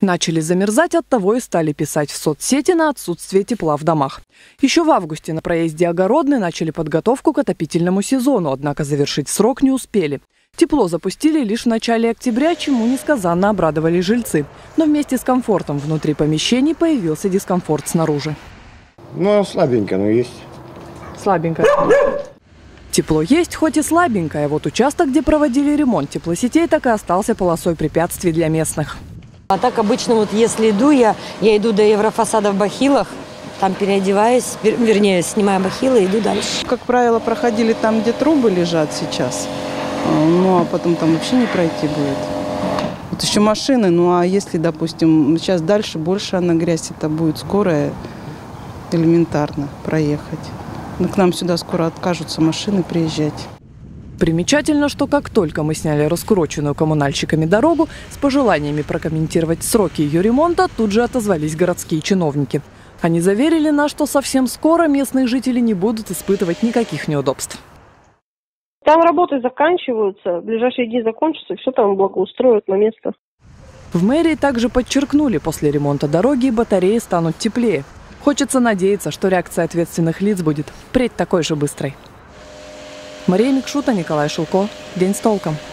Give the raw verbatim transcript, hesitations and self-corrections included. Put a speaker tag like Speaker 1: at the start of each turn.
Speaker 1: Начали замерзать, оттого и стали писать в соцсети на отсутствие тепла в домах. Еще в августе на проезде Огородный начали подготовку к отопительному сезону, однако завершить срок не успели. Тепло запустили лишь в начале октября, чему несказанно обрадовали жильцы. Но вместе с комфортом внутри помещений появился дискомфорт снаружи.
Speaker 2: Ну, слабенько, но есть.
Speaker 1: Слабенько. Тепло есть, хоть и слабенькое. Вот участок, где проводили ремонт теплосетей, так и остался полосой препятствий для местных.
Speaker 3: А так обычно вот если иду, я, я иду до Еврофасада в бахилах, там переодеваюсь, вер, вернее, снимаю бахилы и иду дальше.
Speaker 4: Как правило, проходили там, где трубы лежат сейчас, ну а потом там вообще не пройти будет. Вот еще машины, ну а если, допустим, сейчас дальше больше она грязь, это будет скоро элементарно проехать. Но к нам сюда скоро откажутся машины приезжать.
Speaker 1: Примечательно, что как только мы сняли раскуроченную коммунальщиками дорогу, с пожеланиями прокомментировать сроки ее ремонта тут же отозвались городские чиновники. Они заверили нас, что совсем скоро местные жители не будут испытывать никаких неудобств.
Speaker 5: Там работы заканчиваются, в ближайшие дни закончатся, все там благоустроят на место.
Speaker 1: В мэрии также подчеркнули, после ремонта дороги батареи станут теплее. Хочется надеяться, что реакция ответственных лиц будет впредь такой же быстрой. Мария Микшута, Николай Шилко. День с толком.